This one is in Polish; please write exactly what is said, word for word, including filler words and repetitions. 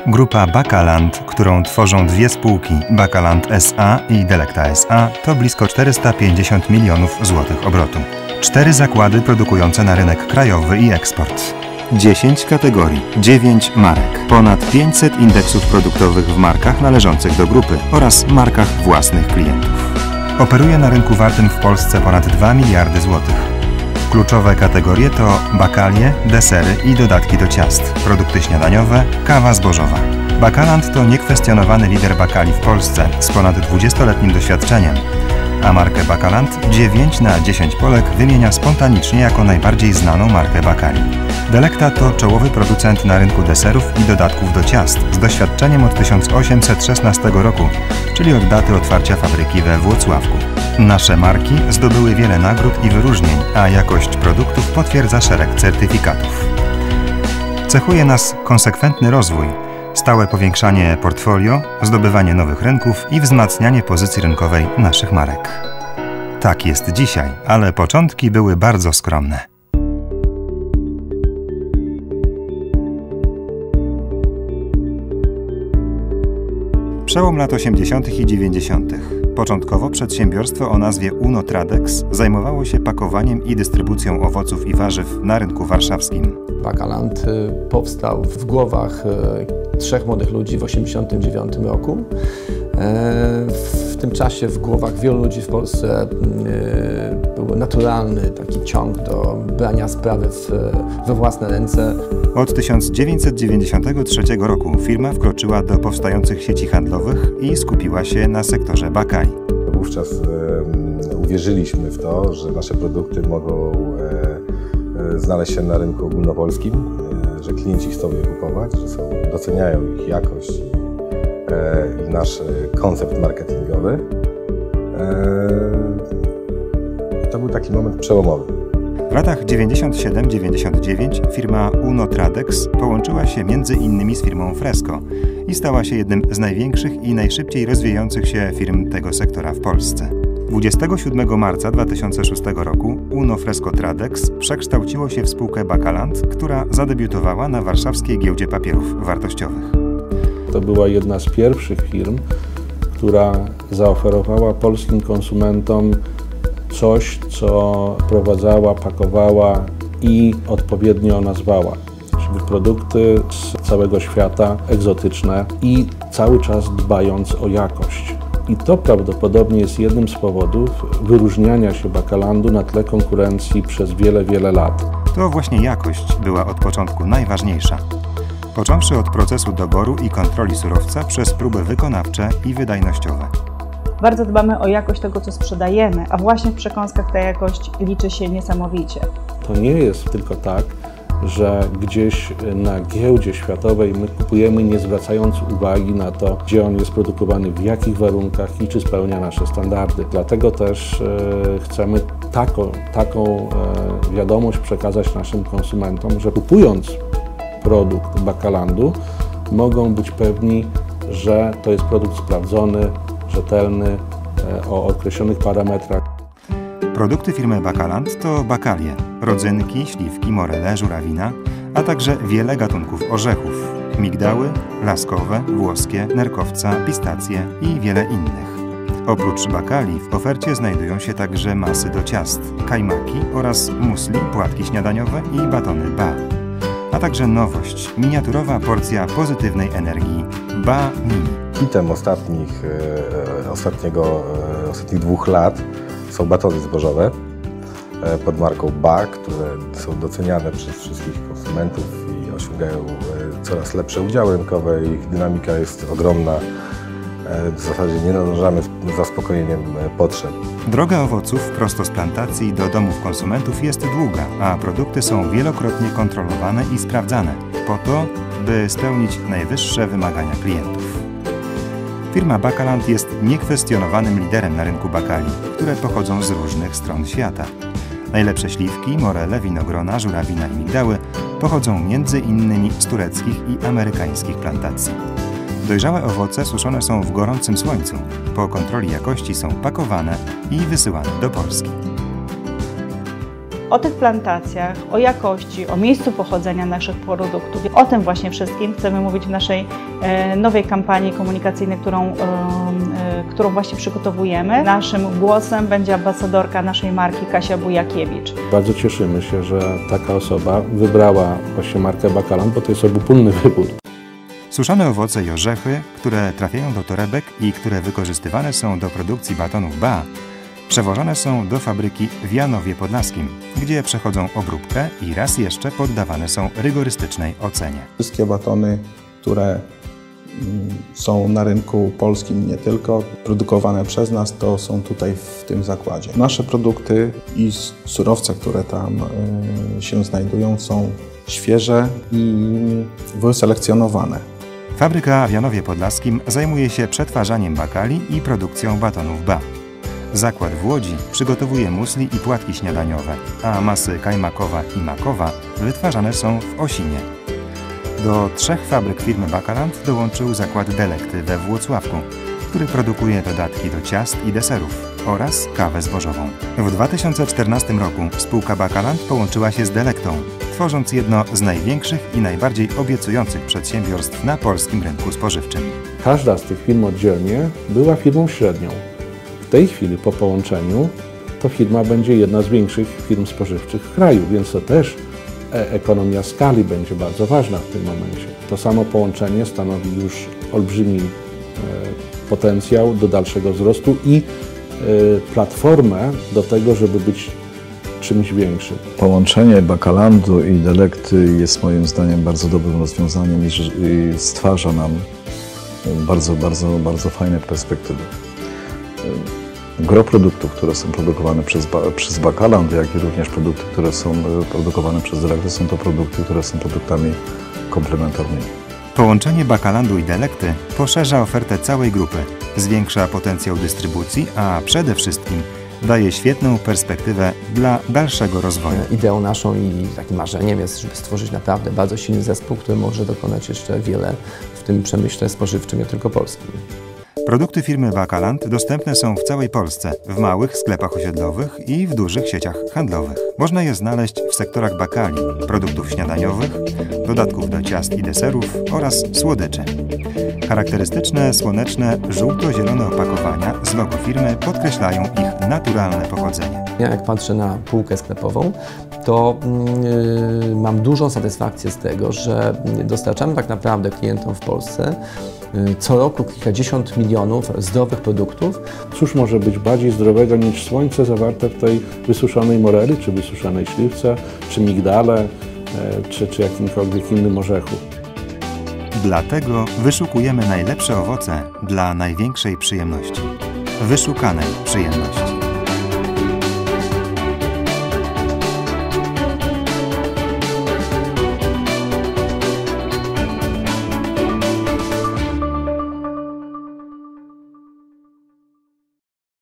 Grupa Bakaland, którą tworzą dwie spółki, Bakaland S A i Delecta S A, to blisko czterysta pięćdziesiąt milionów złotych obrotu. Cztery zakłady produkujące na rynek krajowy i eksport. dziesięć kategorii, dziewięć marek, ponad pięćset indeksów produktowych w markach należących do grupy oraz markach własnych klientów. Operuje na rynku wartym w Polsce ponad dwa miliardy złotych. Kluczowe kategorie to bakalie, desery i dodatki do ciast, produkty śniadaniowe, kawa zbożowa. Bakaland to niekwestionowany lider bakali w Polsce z ponad dwudziestoletnim doświadczeniem, a markę Bakaland dziewięć na dziesięć Polek wymienia spontanicznie jako najbardziej znaną markę bakali. Delecta to czołowy producent na rynku deserów i dodatków do ciast z doświadczeniem od tysiąc osiemset szesnastego roku, czyli od daty otwarcia fabryki we Włocławku. Nasze marki zdobyły wiele nagród i wyróżnień, a jakość produktów potwierdza szereg certyfikatów. Cechuje nas konsekwentny rozwój, stałe powiększanie portfolio, zdobywanie nowych rynków i wzmacnianie pozycji rynkowej naszych marek. Tak jest dzisiaj, ale początki były bardzo skromne. Przełom lat osiemdziesiątych i dziewięćdziesiątych. Początkowo przedsiębiorstwo o nazwie Uno Tradex zajmowało się pakowaniem i dystrybucją owoców i warzyw na rynku warszawskim. Bakaland powstał w głowach trzech młodych ludzi w osiemdziesiątym dziewiątym roku. W tym czasie w głowach wielu ludzi w Polsce był naturalny taki ciąg do brania sprawy w, we własne ręce. Od tysiąc dziewięćset dziewięćdziesiątego trzeciego roku firma wkroczyła do powstających sieci handlowych i skupiła się na sektorze bakali. Wówczas e, uwierzyliśmy w to, że nasze produkty mogą e, e, znaleźć się na rynku ogólnopolskim, e, że klienci chcą je kupować, że są, doceniają ich jakość e, i nasz koncept marketingowy. E, to był taki moment przełomowy. W latach dziewięćdziesiąt siedem dziewięćdziesiąt dziewięć firma Uno Tradex połączyła się między innymi z firmą Fresco i stała się jednym z największych i najszybciej rozwijających się firm tego sektora w Polsce. dwudziestego siódmego marca dwa tysiące szóstego roku Uno Fresco Tradex przekształciło się w spółkę Bakaland, która zadebiutowała na warszawskiej giełdzie papierów wartościowych. To była jedna z pierwszych firm, która zaoferowała polskim konsumentom coś, co wprowadzała, pakowała i odpowiednio nazwała. Czyli produkty z całego świata, egzotyczne i cały czas dbając o jakość. I to prawdopodobnie jest jednym z powodów wyróżniania się Bakalandu na tle konkurencji przez wiele, wiele lat. To właśnie jakość była od początku najważniejsza. Począwszy od procesu doboru i kontroli surowca przez próby wykonawcze i wydajnościowe. Bardzo dbamy o jakość tego, co sprzedajemy, a właśnie w przekąskach ta jakość liczy się niesamowicie. To nie jest tylko tak, że gdzieś na giełdzie światowej my kupujemy, nie zwracając uwagi na to, gdzie on jest produkowany, w jakich warunkach i czy spełnia nasze standardy. Dlatego też e, chcemy taką, taką e, wiadomość przekazać naszym konsumentom, że kupując produkt Bakalandu mogą być pewni, że to jest produkt sprawdzony, rzetelny, o określonych parametrach. Produkty firmy Bakaland to bakalie, rodzynki, śliwki, morele, żurawina, a także wiele gatunków orzechów, migdały, laskowe, włoskie, nerkowca, pistacje i wiele innych. Oprócz bakali w ofercie znajdują się także masy do ciast, kajmaki oraz musli, płatki śniadaniowe i batony Ba. A także nowość, miniaturowa porcja pozytywnej energii Ba Mini. Hitem ostatnich, e, ostatniego, e, ostatnich dwóch lat są batony zbożowe e, pod marką Ba, które są doceniane przez wszystkich konsumentów i osiągają e, coraz lepsze udziały rynkowe. Ich dynamika jest ogromna. E, w zasadzie nie nadążamy z zaspokojeniem e, potrzeb. Droga owoców prosto z plantacji do domów konsumentów jest długa, a produkty są wielokrotnie kontrolowane i sprawdzane po to, by spełnić najwyższe wymagania klientów. Firma Bakaland jest niekwestionowanym liderem na rynku bakali, które pochodzą z różnych stron świata. Najlepsze śliwki, morele, winogrona, żurawina i migdały pochodzą między innymi z tureckich i amerykańskich plantacji. Dojrzałe owoce suszone są w gorącym słońcu. Po kontroli jakości są pakowane i wysyłane do Polski. O tych plantacjach, o jakości, o miejscu pochodzenia naszych produktów. O tym właśnie wszystkim chcemy mówić w naszej e, nowej kampanii komunikacyjnej, którą, e, e, którą właśnie przygotowujemy. Naszym głosem będzie ambasadorka naszej marki Kasia Bujakiewicz. Bardzo cieszymy się, że taka osoba wybrała właśnie markę Bakalant, bo to jest obopólny wybór. Suszone owoce i orzechy, które trafiają do torebek i które wykorzystywane są do produkcji batonów B A, przewożone są do fabryki w Janowie Podlaskim, gdzie przechodzą obróbkę i raz jeszcze poddawane są rygorystycznej ocenie. Wszystkie batony, które są na rynku polskim, nie tylko produkowane przez nas, to są tutaj w tym zakładzie. Nasze produkty i surowce, które tam się znajdują, są świeże i wyselekcjonowane. Fabryka w Janowie Podlaskim zajmuje się przetwarzaniem bakali i produkcją batonów B A. Zakład w Łodzi przygotowuje musli i płatki śniadaniowe, a masy kajmakowa i makowa wytwarzane są w Osinie. Do trzech fabryk firmy Bakalant dołączył zakład Delekty we Włocławku, który produkuje dodatki do ciast i deserów oraz kawę zbożową. W dwa tysiące czternastym roku spółka Bakalant połączyła się z Delektą, tworząc jedno z największych i najbardziej obiecujących przedsiębiorstw na polskim rynku spożywczym. Każda z tych firm oddzielnie była firmą średnią. W tej chwili po połączeniu to firma będzie jedna z większych firm spożywczych w kraju, więc to też ekonomia skali będzie bardzo ważna w tym momencie. To samo połączenie stanowi już olbrzymi potencjał do dalszego wzrostu i platformę do tego, żeby być czymś większym. Połączenie Bakalantu i Delekty jest moim zdaniem bardzo dobrym rozwiązaniem i stwarza nam bardzo, bardzo, bardzo fajne perspektywy. Gro produktów, które są produkowane przez, przez Bakalant, jak i również produkty, które są produkowane przez Delekty, są to produkty, które są produktami komplementarnymi. Połączenie Bakalantu i Delekty poszerza ofertę całej grupy, zwiększa potencjał dystrybucji, a przede wszystkim daje świetną perspektywę dla dalszego rozwoju. Ideą naszą i takim marzeniem jest, żeby stworzyć naprawdę bardzo silny zespół, który może dokonać jeszcze wiele w tym przemyśle spożywczym, nie tylko polskim. Produkty firmy Bakalant dostępne są w całej Polsce, w małych sklepach osiedlowych i w dużych sieciach handlowych. Można je znaleźć w sektorach bakali, produktów śniadaniowych, dodatków do ciast i deserów oraz słodyczy. Charakterystyczne, słoneczne, żółto-zielone opakowania z logo firmy podkreślają ich naturalne pochodzenie. Ja jak patrzę na półkę sklepową, to yy, mam dużą satysfakcję z tego, że dostarczamy tak naprawdę klientom w Polsce co roku kilkadziesiąt milionów zdrowych produktów. Cóż może być bardziej zdrowego niż słońce zawarte w tej wysuszonej moreli, czy wysuszonej śliwce, czy migdale, czy, czy jakimkolwiek innym orzechu. Dlatego wyszukujemy najlepsze owoce dla największej przyjemności. Wyszukanej przyjemności.